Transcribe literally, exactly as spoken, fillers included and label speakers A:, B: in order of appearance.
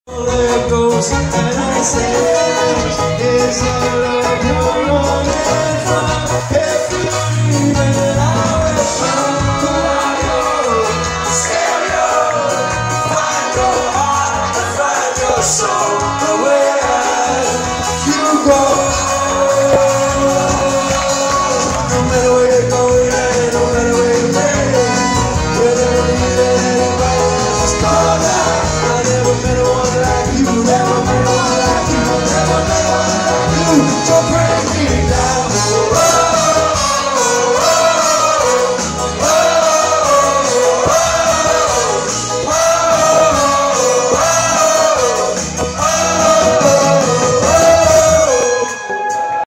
A: All it goes, and I say, is all of